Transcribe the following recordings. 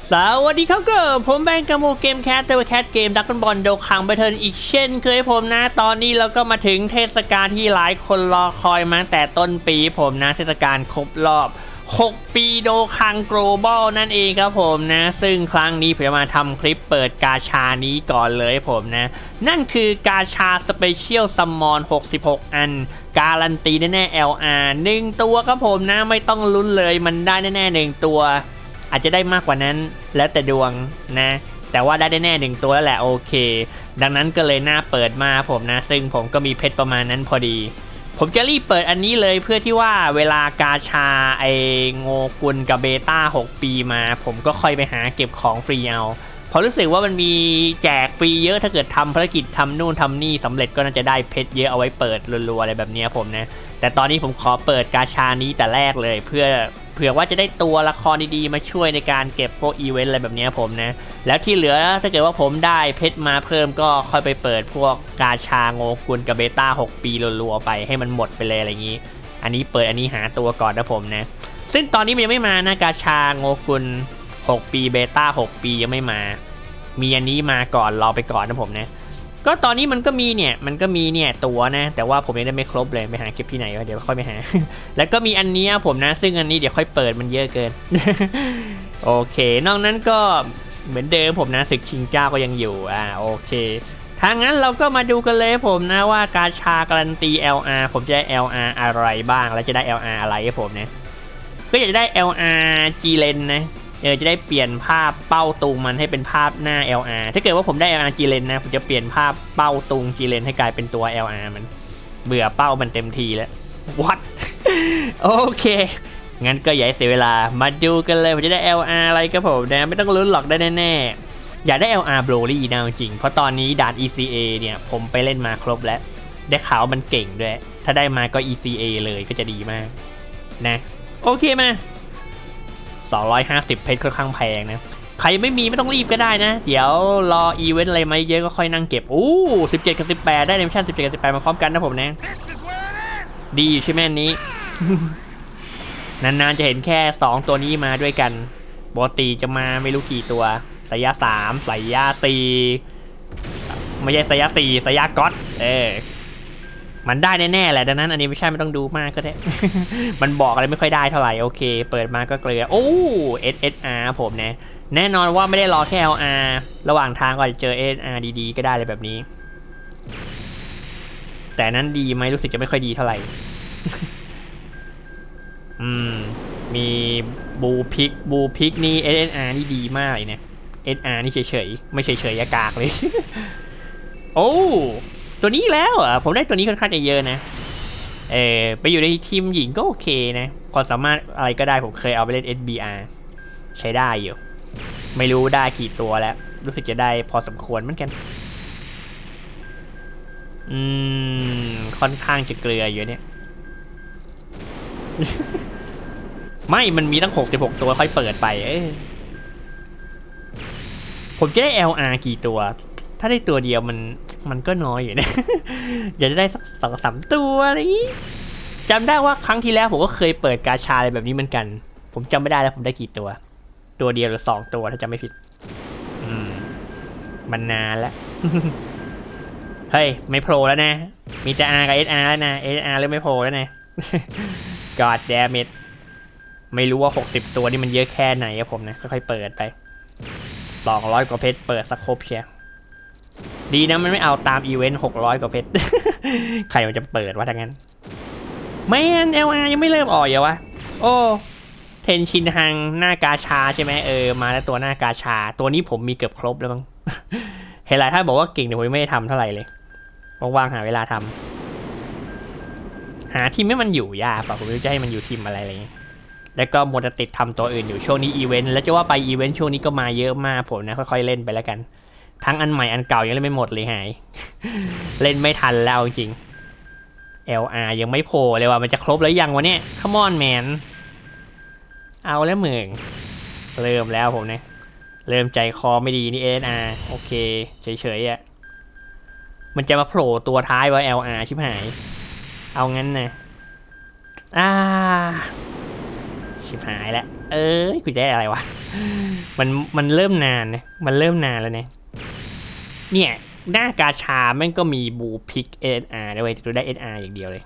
สวัสดีครับก็ผมแบงก์กามูเกมแคสเตอร์แคสเกมดักบอลโดคังไปเทิร์นอีกเช่นเคยผมนะตอนนี้เราก็มาถึงเทศกาลที่หลายคนรอคอยมาตั้งแต่ต้นปีผมนะเทศกาลครบรอบ6 ปีโดคัง Global นั่นเองครับผมนะซึ่งครั้งนี้ผมจะมาทำคลิปเปิดกาชานี้ก่อนเลยผมนะนั่นคือกาชาสเปเชียลซัมมอน66 อันการันตีแน่ๆ LR 1 ตัวครับผมนะไม่ต้องลุ้นเลยมันได้แน่ๆ1 ตัวอาจจะได้มากกว่านั้นแล้วแต่ดวงนะแต่ว่าได้แน่ๆ1 ตัวแล้วแหละโอเคดังนั้นก็เลยน่าเปิดมาผมนะซึ่งผมก็มีเพชรประมาณนั้นพอดีผมจะรีบเปิดอันนี้เลยเพื่อที่ว่าเวลากาชาไอโงกุลกับเบต้า6 ปีมาผมก็ค่อยไปหาเก็บของฟรีเอาเพราะรู้สึกว่ามันมีแจกฟรีเยอะถ้าเกิดทำภารกิจทำนู่นทำนี่สำเร็จก็น่าจะได้เพชรเยอะเอาไว้เปิดรัวๆอะไรแบบนี้ผมนะแต่ตอนนี้ผมขอเปิดกาชานี้แต่แรกเลยเผื่อว่าจะได้ตัวละครดีๆมาช่วยในการเก็บพวกอีเวนต์อะไรแบบนี้ผมนะแล้วที่เหลือถ้าเกิดว่าผมได้เพชรมาเพิ่มก็ค่อยไปเปิดพวกกาชาโงกุลกับเบต้า6 ปีรัวๆไปให้มันหมดไปเลยอะไรอย่างนี้อันนี้เปิดอันนี้หาตัวก่อนนะผมนะซึ่งตอนนี้มันยังไม่มานะกาชาโงกุล6 ปีเบต้า6 ปียังไม่มามีอันนี้มาก่อนรอไปก่อนนะผมนะก็ตอนนี้มันก็มีเนี่ยตัวนะแต่ว่าผมยังได้ไม่ครบเลยไปหาเก็บที่ไหนวะเดี๋ยวค่อยไปหา แล้วก็มีอันนี้ผมนะซึ่งอันนี้เดี๋ยวค่อยเปิดมันเยอะเกิน โอเคนอกนั้นก็เหมือนเดิมผมนะศึกชิงเจ้าก็ยังอยู่โอเคถ้างั้นเราก็มาดูกันเลยผมนะว่ากาชาการันตี LR ผมจะได้ LR อะไรบ้างแล้วจะได้ LR อะไรให้ผมนะก็อยากจะได้ LR G Lens นะจะได้เปลี่ยนภาพเป้าตุงมันให้เป็นภาพหน้า LR ถ้าเกิดว่าผมได้ LR G Lens นะผมจะเปลี่ยนภาพเป้าตุง G Lens ให้กลายเป็นตัว LR มันเบื่อเป้ามันเต็มทีแล้ว What โอเคงั้นก็อย่าให้เสียเวลามาดูกันเลยผมจะได้ LR อะไรครับผมนะไม่ต้องลุ้นหรอกได้แน่ๆอยากได้ LR Broly นะจริงเพราะตอนนี้ด่าน ECA เนี่ยผมไปเล่นมาครบแล้วได้ข่าวมันเก่งด้วยถ้าได้มาก็ ECA เลยก็จะดีมากนะโอเคมา250 เพชรค่อนข้างแพงนะใครไม่มีไม่ต้องรีบก็ได้นะเดี๋ยวรออีเวนต์อะไรมาเยอะก็ค่อยนั่งเก็บ17 กับ 18ได้ในมิชชั่น17 กับ 18มาพร้อมกันนะผมนะดีใช่ไหมนี้ นานๆจะเห็นแค่2 ตัวนี้มาด้วยกันปกติจะมาไม่รู้กี่ตัวสายยา3สายยา4ไม่ใช่สายยา4สายยาก๊อตมันได้แน่ๆแหละดังนั้นอันนี้ไม่ใช่ไม่ต้องดูมากก็ได้ มันบอกอะไรไม่ค่อยได้เท่าไหร่โอเคเปิดมาก็เกลือSSR ผมนะแน่นอนว่าไม่ได้รอแค่ LR ระหว่างทางก็อาจจะเจอ SSR ดีๆก็ได้เลยแบบนี้แต่นั้นดีไหมรู้สึกจะไม่ค่อยดีเท่าไหร่ มีบูพิกนี่ SSR นี่ดีมากเลยเนี่ย SR นี่เฉยๆไม่เฉยๆอากาศเลย โอ้ตัวนี้แล้วผมได้ตัวนี้ค่อนข้างจะเยอะนะไปอยู่ในทีมหญิงก็โอเคนะความสามารถอะไรก็ได้ผมเคยเอาไปเล่น SBR ใช้ได้อยู่ไม่รู้ได้กี่ตัวแล้วรู้สึกจะได้พอสมควรเหมือนกันค่อนข้างจะเกลืออยู่เนี่ย ไม่มันมีตั้ง66 ตัวค่อยเปิดไปผมจะได้ LR กี่ตัวถ้าได้ตัวเดียวมันก็น้อยอยู่นะ อยากจะได้สัก2-3 ตัวอะไรอย่างนี้จำได้ว่าครั้งที่แล้วผมก็เคยเปิดกาชาอะไรแบบนี้เหมือนกันผมจำไม่ได้แล้วผมได้กี่ตัวเดียวหรือ2 ตัวถ้าจำไม่ผิดมันนานแล้ว เฮ้ยไม่โผล่แล้วนะมีแต่ R กับ SR แล้วนะ SR เริ่มไม่โผล่แล้วนะ God damn it ไม่รู้ว่า60 ตัวนี่มันเยอะแค่ไหนครับผมนะค่อยๆเปิดไป200 กว่าเพชรเปิดสักครบเชียวดีนะมันไม่เอาตามอีเวนต์600 กว่าเพชร ใครมันจะเปิดวะทั้งนั้นไม่LR ยังไม่เริ่มออกอย่าวะโอ้เทนชินฮังหน้ากาชาใช่ไหมมาแล้วตัวหน้ากาชาตัวนี้ผมมีเกือบครบแล้วมั้ง เห็นหลายท่านบอกว่าเก่งแต่ผมไม่ได้ทำเท่าไหร่เลยว่างๆหาเวลาทำหาทีมให้มันอยู่ยากป่ะผมจะให้มันอยู่ทีมอะไรอย่างงี้แล้วก็มัวแต่ติดทำตัวอื่นอยู่ช่วงนี้อีเวนต์แล้วจะว่าไปอีเวนต์ช่วงนี้ก็มาเยอะมากผมนะค่อยๆเล่นไปแล้วกันทั้งอันใหม่อันเก่ายังเล่นไม่หมดเลยหาย เล่นไม่ทันแล้วจริง LR ยังไม่โผล่เลยว่ามันจะครบแล้วยังวะเนี่ย Come on man เอาแล้วมึงเริ่มแล้วผมเนี่ยเริ่มใจคอไม่ดีนี่ SR โอเคเฉยๆมันจะมาโผล่ตัวท้ายว่า LR ชิบหายเอางั้นนะชิบหายแล้วกูจะได้อะไรวะมันเริ่มนานนะมันเริ่มนานแล้วเนี่ยหน้ากาชาแม่งก็มีบูพิก SR ด้วยแต่ได้ SR อย่างเดียวเลย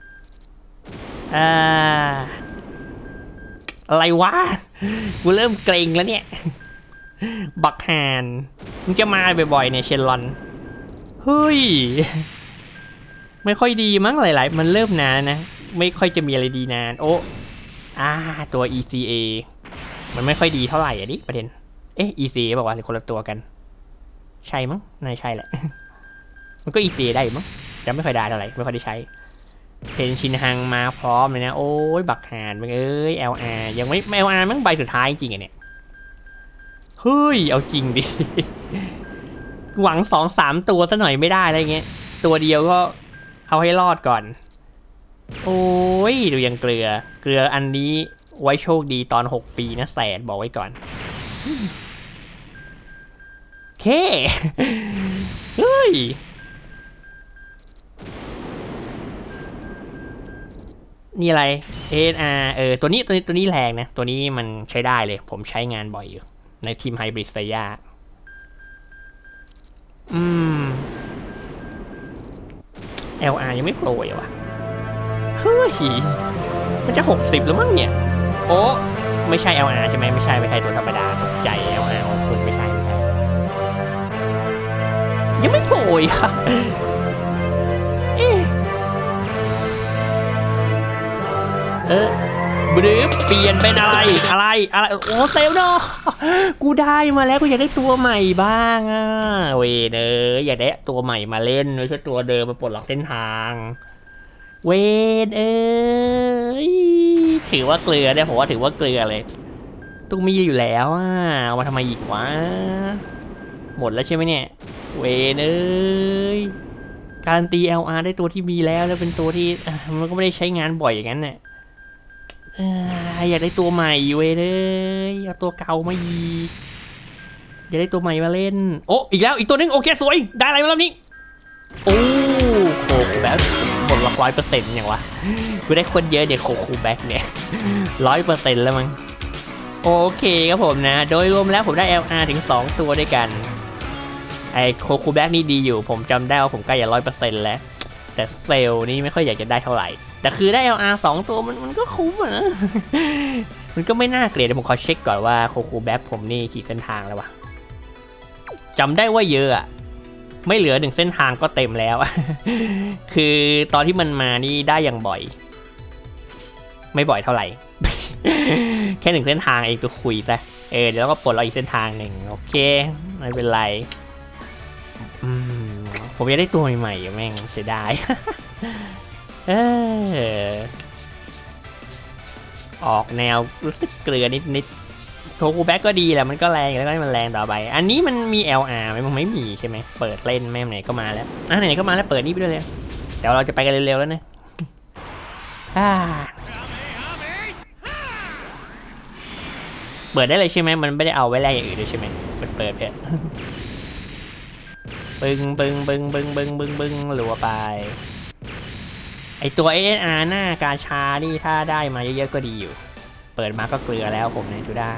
อะไรวะกูเริ่มเกรงแล้วเนี่ยบักฮานมึงจะมาบ่อยๆเนี่ยเชลลอนเฮ้ยไม่ค่อยดีมั้งหลายๆมันเริ่มนานนะไม่ค่อยจะมีอะไรดีนานโอ้ตัว ECA มันไม่ค่อยดีเท่าไหร่ดิประเด็นECA บอกว่าคนละตัวกันใช่มั้งน่าใช่แหละมันก็ ECA ได้มั้งจะไม่ค่อยได้เท่าไหร่ไม่ค่อยได้ใช้เทนชินฮังมาพร้อมเลยนะโอ้ยบักฮานมึงLR ยังไม่ LR มั้งใบสุดท้ายจริงเนี่ยเฮ้ยเอาจริงดิหวัง 2-3 ตัวซะหน่อยไม่ได้อะไรเงี้ยตัวเดียวก็เอาให้รอดก่อนโอ้ยดูยังเกลืออันนี้ไว้โชคดีตอน6 ปีนะแสนบอกไว้ก่อนเคเฮ้ยนี่อะไร SR ตัวนี้แรงนะตัวนี้มันใช้ได้เลยผมใช้งานบ่อยอยู่ในทีมไฮบริดไซย่าLR ยังไม่โปรเลยวะเฮ้ยมันจะ60แล้วมั้งเนี่ยโอ้ไม่ใช่ LR ใช่ไหมไม่ใช่ตัวธรรมดาตกใจ LR ของคุณไม่ใช่ยังไม่โปรยค่ะบลืบเปลี่ยนเป็นอะไรโอ้เซลเนาะกูได้มาแล้วกูอยากได้ตัวใหม่บ้างเวเนอยากได้ตัวใหม่มาเล่นไม่ใช่ตัวเดิมมาปลดล็อกเส้นทางเวนถือว่าเกลือเนี่ยผมว่าถือว่าเกลือเลยต้องมีอยู่แล้วเอามาทำไมอีกวะหมดแล้วใช่ไหมเนี่ยเวนการตี LR ได้ตัวที่มีแล้วเป็นตัวที่มันก็ไม่ได้ใช้งานบ่อยอย่างนั้นเนี่ยอยากได้ตัวใหม่เว้ยเอาตัวเก่ามาอีกอยากได้ตัวใหม่มาเล่นโอ้อีกแล้วอีกตัวนึงโอเคสวยได้อะไรมาแล้วนี้โอ้โคคูแบ็คหมดละ100%อย่างวะกูได้คนเยอะเดี๋ยวโคคูแบ็คเนี่ย100%แล้วมั้งโอเคครับผมนะโดยรวมแล้วผมได้ LR ถึง2 ตัวด้วยกันไอโคคูแบ็กนี่ดีอยู่ผมจำได้ว่าผมใกล้จะ100%แล้วแต่เซลล์นี่ไม่ค่อยอยากจะได้เท่าไหร่แต่คือได้ LR 2 ตัวมันก็คุ้มนะ มันก็ไม่น่าเกลียดผมขอเช็คก่อนว่าโคคูแบ็กผมนี่กี่เส้นทางแล้ววะจำได้ว่าเยอะไม่เหลือ1 เส้นทางก็เต็มแล้ว คือตอนที่มันมานี่ได้อย่างบ่อยไม่บ่อยเท่าไหร่ แค่1 เส้นทางเองตัวคุยซะเดี๋ยวก็ปลดเราอีกเส้นทางหนึ่งโอเคไม่เป็นไรผมอยากได้ตัวใหม่ๆแม่งเสียดาย ออกแนวรู้สึกเกลือนิดโคคูแบ็กก็ดีแหละมันก็แรงแล้วก็มันแรงต่อไปอันนี้มันมี LR ไหมมันไม่มีใช่ไหมเปิดเล่นแม่ไหนก็มาแล้วไหนก็มาแล้วเปิดนี่ไปด้วยเลยเดี๋ยวเราจะไปกันเร็วๆแล้วนะเปิดได้เลยใช่ไหมมันไม่ได้เอาไว้แลกอย่างอื่นด้วยใช่ไหมเปิดเพื่อบึงหลัวไปไอตัว SR หน้ากาชานี่ถ้าได้มาเยอะๆก็ดีอยู่เปิดมาก็เกลือแล้วผมในทูด้า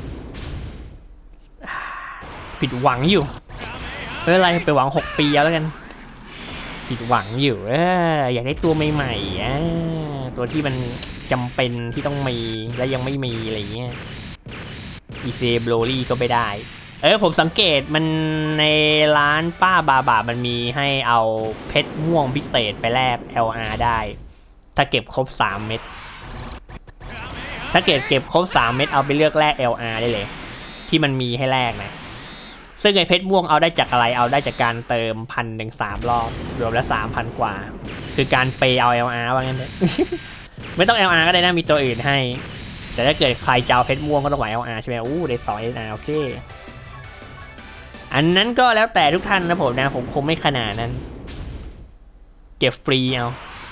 ผิดหวังอยู่ไม่เป็นไรไปหวัง6 ปีแล้วกันผิดหวังอยู่อยากได้ตัวใหม่ๆตัวที่มันจำเป็นที่ต้องมีและยังไม่มีอะไรเงี้ยอีเซโบลลี่ก็ไม่ได้ผมสังเกตมันในร้านป้าบามันมีให้เอาเพชรม่วงพิเศษไปแลก LR ได้ถ้าเก็บครบ3 เม็ดถ้าเก็บครบ3 เม็ดเอาไปเลือกแลก LR ได้เลยที่มันมีให้แลกนะซึ่งไอเพชรม่วงเอาได้จากอะไรเอาได้จากการเติม1,000 3 รอบรวมแล้ว 3,000 กว่าคือการเปย์เอา LR ว่างั้นเลย ไม่ต้อง LR ก็ได้นะมีตัวอื่นให้แต่ถ้าเกิดใครจะเอาเพชรม่วงก็ต้องไหว LR ใช่ไหมได้2 LR โอเคอันนั้นก็แล้วแต่ทุกท่านนะผมนะผมคงไม่ขนาดนั้นเก็บฟรีเอา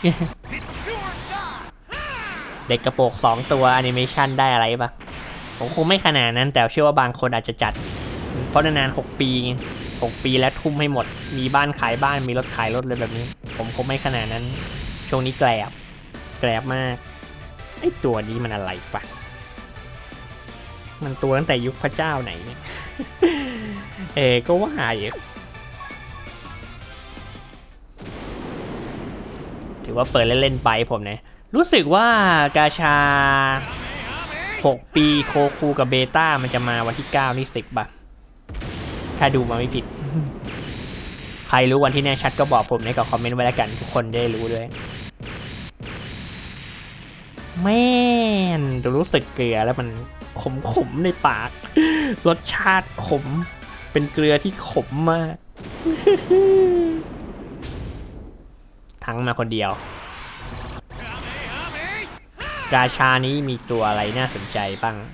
เด็กกระโปรง2 ตัวแอนิเมชันได้อะไรปะผมคงไม่ขนาดนั้นแต่เชื่อว่าบางคนอาจจะจัดเพราะนานๆ6 ปีแล้วทุ่มให้หมดมีบ้านขายบ้านมีรถขายรถเลยแบบนี้ผมคงไม่ขนาดนั้นช่วงนี้แกลบมากไอตัวนี้มันอะไรปะมันตัวตั้งแต่ยุคพระเจ้าไหนเนี่ยก็ว่าอยู่ถือว่าเปิดเล่นๆไปผมเนี่ยรู้สึกว่ากาชา6 ปีโคคูกับเบต้ามันจะมาวันที่9นี่10 ป่ะถ้าดูมาไม่ผิดใครรู้วันที่แน่ชัดก็บอกผมในกับคอมเมนต์ไว้แล้วกันทุกคนได้รู้ด้วยแม่นรู้สึกเกลือแล้วมันขมในปากรสชาติขมเป็นเกลือที่ขมมากทั้งมาคนเดียวกาชานี้มีตัวอะไรน่าสนใจบ้าง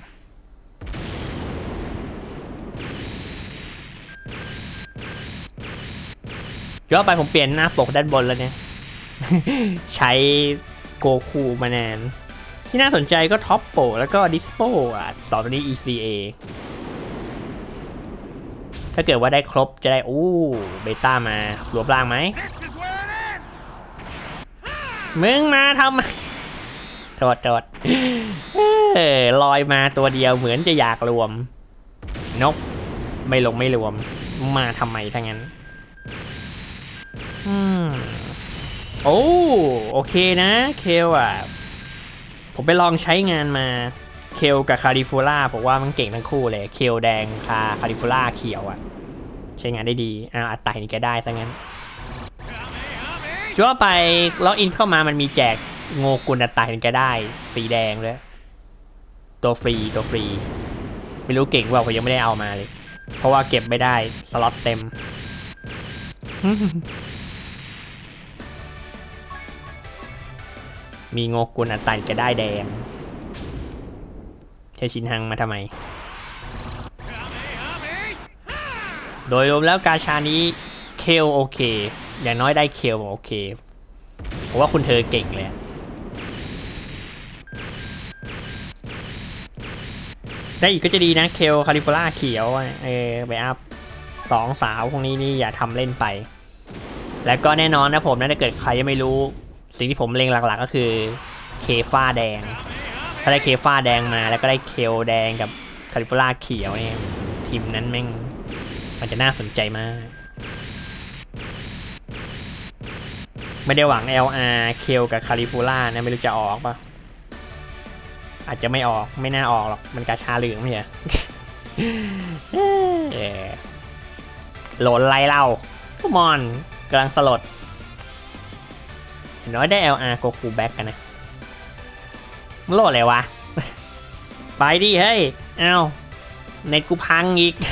ย้อนไปผมเปลี่ยนหน้าปกด้านบนแล้วเนี่ย ใช้โกคูมานานที่น่าสนใจก็ท็อปโปแล้วก็ดิสโปอ่ะสองตัวนี้ ECA ถ้าเกิดว่าได้ครบจะได้เบต้ามารวบล่างไหมมึงมาทำโทษลอยมาตัวเดียวเหมือนจะอยากรวมนกไม่รวมมาทำไมทั้งนั้นโอเคนะเคลอ่ะผมไปลองใช้งานมาเคลกับคาริฟูล่าผมว่ามันเก่งทั้งคู่เลยเคลแดงคาริฟูล่าเขียวอ่ะใช้งานได้ดีอัตตานี่แกได้ซะงั้นจ้วไปล็อกอินเข้ามามันมีแจกโงกุลอัตตาเห็นแกได้สีแดงเลยตัวฟรีไม่รู้เก่งว่าผมยังไม่ได้เอามาเลยเพราะว่าเก็บไม่ได้สล็อตเต็ม มีโงกุลอัตตาแกได้แดงเทชินฮังมาทำไมโดยรวมแล้วกาชานี้เคลโอเคอย่างน้อยได้เคลโอเคเพราะว่าคุณเธอเก่งเลยได้อีกก็จะดีนะเคลคาลิฟอร์นิาเขียวไปอัพ2 สาวพวกนี้นี่อย่าทำเล่นไปแล้วก็แน่นอนนะผมนะถ้าเกิดใครยังไม่รู้สิ่งที่ผมเล็งหลักๆก็คือเคฟ้าแดงถ้าได้เคฟ้าแดงมาแล้วก็ได้เคลแดงกับคาลิฟอร์นิาเขียวเนี่ยทีมนั้นแม่งมันจะน่าสนใจมากไม่ได้หวัง LR เคลกับคาลิฟูล่านะไม่รู้จะออกป่ะอาจจะไม่ออกไม่น่าออกหรอกมันกาชาเหลืองไม่ใช่ โหลดไล่เล่าทุกมอนกำลังสลดน้อยได้ LR โกคูแบ็กกันนะมันโหลดอะไรวะ ไปดิเฮ้ยเอ้าเน็ตกูพังอีก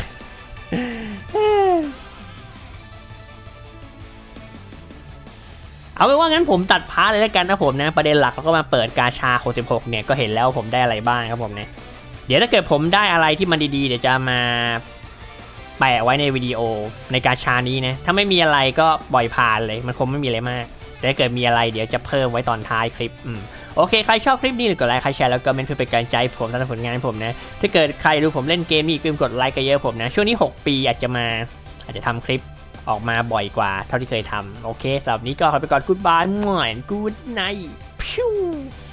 เอาเป็นว่างั้นผมตัดพาร์ทเลยแล้วกันนะผมนะประเด็นหลักเขาก็มาเปิดกาชา66เนี่ยก็เห็นแล้วผมได้อะไรบ้างครับผมเนี่ยเดี๋ยวถ้าเกิดผมได้อะไรที่มันดีๆเดี๋ยวจะมาแปะไว้ในวิดีโอในกาชานี้นะถ้าไม่มีอะไรก็ปล่อยผ่านเลยมันคงไม่มีอะไรมากแต่ถ้าเกิดมีอะไรเดี๋ยวจะเพิ่มไว้ตอนท้ายคลิปโอเคใครชอบคลิปนี้กดไลค์ใครแชร์แล้วก็เมนต์เพื่อเป็นกำลังใจผมทำผลงานผมนะถ้าเกิดใครดูผมเล่นเกมนี้กดไลค์กันเยอะผมนะช่วงนี้6 ปีอาจจะทำคลิปออกมาบ่อยกว่าเท่าที่เคยทำโอเคสำหรับนี้ก็ขอไปก่อนกู๊ดบายหน่อยกู๊ดไนท์พิ้ว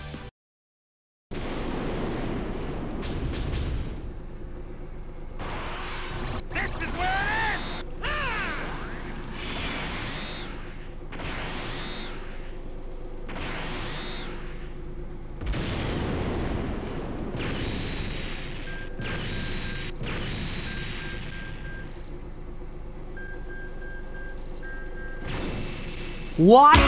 What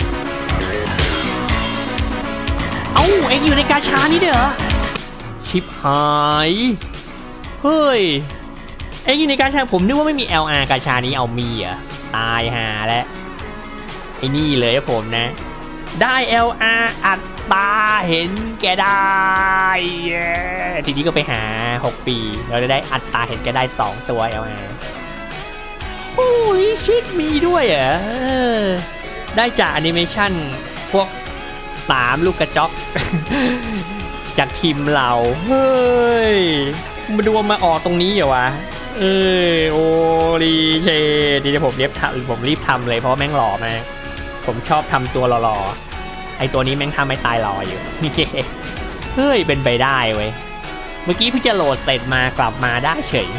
เอ้าเอ็งอยู่ในกาชานี้เด้อชิบหายเฮ้ยเอ็งอยู่ในกาชาผมนึกว่าไม่มี LR กาชานี้เอามีอ่ะตายหาแล้วไอ้นี่เลยผมนะได้ LR อัดตาเห็นแกได้ทีนี้ก็ไปหา6 ปีเราจะได้อัดตาเห็นแกได้2 ตัว LR โอ้ยชิดมีด้วยอ่ะได้จากแอนิเมชันพวก3 ลูกกระจอก จากทีมเราเฮ้ยมาดูมาออกตรงนี้เหรอวะโอ้ดีเชดีที่ผมรีบทำเลยเพราะแม่งหล่อมากผมชอบทำตัวหล่อๆไอตัวนี้แม่งทำไม่ตายหล่ออยู่เฮ้ยเป็นไปได้เว้ยเมื่อกี้เพิ่งจะโหลดเสร็จมากลับมาได้เฉย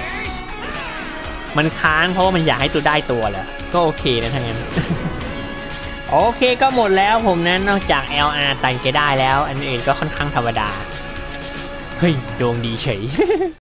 มันค้างเพราะว่ามันอยากให้ตัวได้ตัวแหละก็โอเคนะทั้งนั้น โอเคก็หมดแล้วผมนั้นนอกจาก LR ตันจะได้แล้วอันอื่นก็ค่อนข้างธรรมดาเฮ้ยดวงดีเฉย